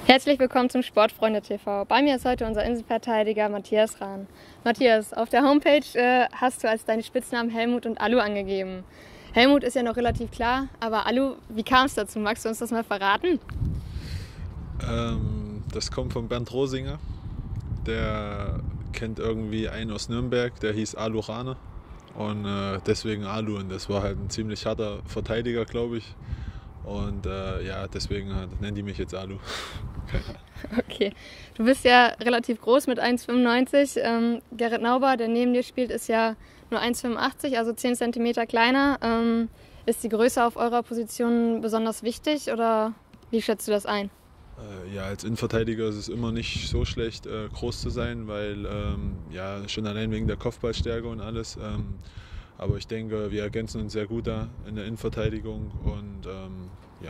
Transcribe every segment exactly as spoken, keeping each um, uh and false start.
Herzlich willkommen zum Sportfreunde T V. Bei mir ist heute unser Innenverteidiger Matthias Rahn. Matthias, auf der Homepage äh, hast du als deine Spitznamen Helmut und Alu angegeben. Helmut ist ja noch relativ klar, aber Alu, wie kam es dazu? Magst du uns das mal verraten? Ähm, das kommt von Bernd Rosinger. Der kennt irgendwie einen aus Nürnberg, der hieß Alu Rahne. Und äh, deswegen Alu. Und das war halt ein ziemlich harter Verteidiger, glaube ich. Und äh, ja, deswegen äh, nennen die mich jetzt Alu. Okay, du bist ja relativ groß mit eins Komma fünfundneunzig. Ähm, Gerrit Nauber, der neben dir spielt, ist ja nur eins Komma fünfundachtzig, also zehn Zentimeter kleiner. Ähm, ist die Größe auf eurer Position besonders wichtig oder wie schätzt du das ein? Äh, ja, als Innenverteidiger ist es immer nicht so schlecht, äh, groß zu sein, weil ähm, ja, schon allein wegen der Kopfballstärke und alles. Ähm, aber ich denke, wir ergänzen uns sehr gut da in der Innenverteidigung und ähm, ja.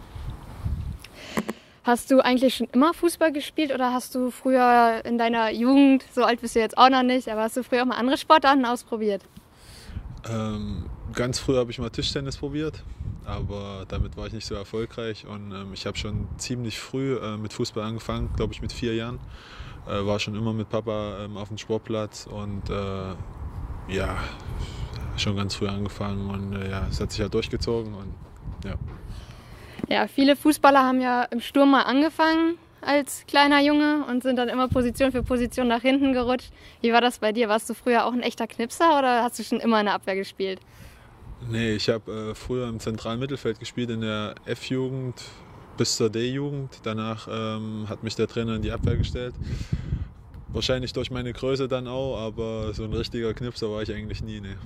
Hast du eigentlich schon immer Fußball gespielt oder hast du früher in deiner Jugend, so alt bist du jetzt auch noch nicht, aber hast du früher auch mal andere Sportarten ausprobiert? Ähm, ganz früh habe ich mal Tischtennis probiert, aber damit war ich nicht so erfolgreich und ähm, ich habe schon ziemlich früh äh, mit Fußball angefangen, glaube ich mit vier Jahren. Äh, war schon immer mit Papa ähm, auf dem Sportplatz und äh, ja, schon ganz früh angefangen und äh, ja, es hat sich halt durchgezogen und ja. Ja, viele Fußballer haben ja im Sturm mal angefangen als kleiner Junge und sind dann immer Position für Position nach hinten gerutscht. Wie war das bei dir? Warst du früher auch ein echter Knipser oder hast du schon immer in der Abwehr gespielt? Nee, ich habe äh, früher im zentralen Mittelfeld gespielt, in der F-Jugend bis zur D-Jugend. Danach ähm, hat mich der Trainer in die Abwehr gestellt. Wahrscheinlich durch meine Größe dann auch, aber so ein richtiger Knipser war ich eigentlich nie. Nee.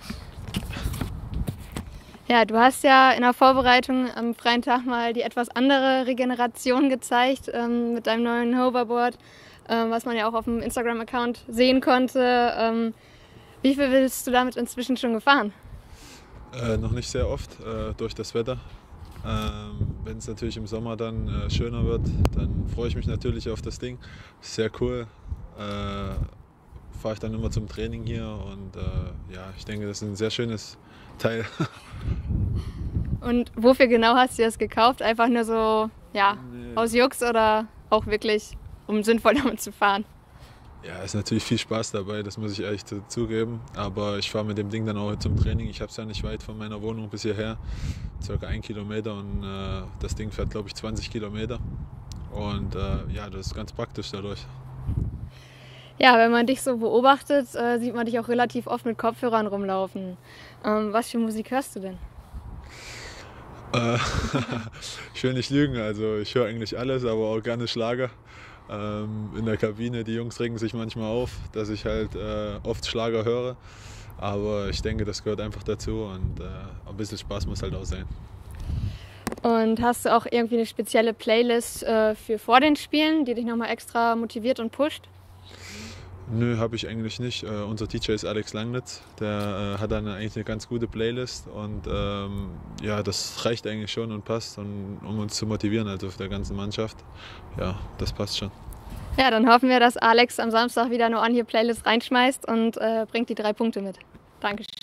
Ja, du hast ja in der Vorbereitung am freien Tag mal die etwas andere Regeneration gezeigt ähm, mit deinem neuen Hoverboard, ähm, was man ja auch auf dem Instagram-Account sehen konnte. Ähm, wie viel bist du damit inzwischen schon gefahren? Äh, noch nicht sehr oft, äh, durch das Wetter. Ähm, wenn es natürlich im Sommer dann äh, schöner wird, dann freue ich mich natürlich auf das Ding. Sehr cool. Äh, fahre ich dann immer zum Training hier und äh, ja, ich denke, das ist ein sehr schönes Teil. Und wofür genau hast du das gekauft? Einfach nur so, ja, Nee. aus Jux oder auch wirklich, um sinnvoll damit zu fahren? Ja, ist natürlich viel Spaß dabei, das muss ich ehrlich zugeben. Aber ich fahre mit dem Ding dann auch zum Training. Ich habe es ja nicht weit von meiner Wohnung bis hierher, circa ein Kilometer und äh, das Ding fährt, glaube ich, zwanzig Kilometer. Und äh, ja, das ist ganz praktisch dadurch. Ja, wenn man dich so beobachtet, äh, sieht man dich auch relativ oft mit Kopfhörern rumlaufen. Ähm, was für Musik hörst du denn? Äh, ich will nicht lügen, also ich höre eigentlich alles, aber auch gerne Schlager. Ähm, in der Kabine, die Jungs regen sich manchmal auf, dass ich halt äh, oft Schlager höre. Aber ich denke, das gehört einfach dazu und äh, ein bisschen Spaß muss halt auch sein. Und hast du auch irgendwie eine spezielle Playlist äh, für vor den Spielen, die dich nochmal extra motiviert und pusht? Nö, habe ich eigentlich nicht. Äh, unser D J ist Alex Langnitz, der äh, hat dann eigentlich eine ganz gute Playlist und ähm, ja, das reicht eigentlich schon und passt, und, um uns zu motivieren, also auf der ganzen Mannschaft. Ja, das passt schon. Ja, dann hoffen wir, dass Alex am Samstag wieder eine On-Here-Playlist reinschmeißt und äh, bringt die drei Punkte mit. Dankeschön.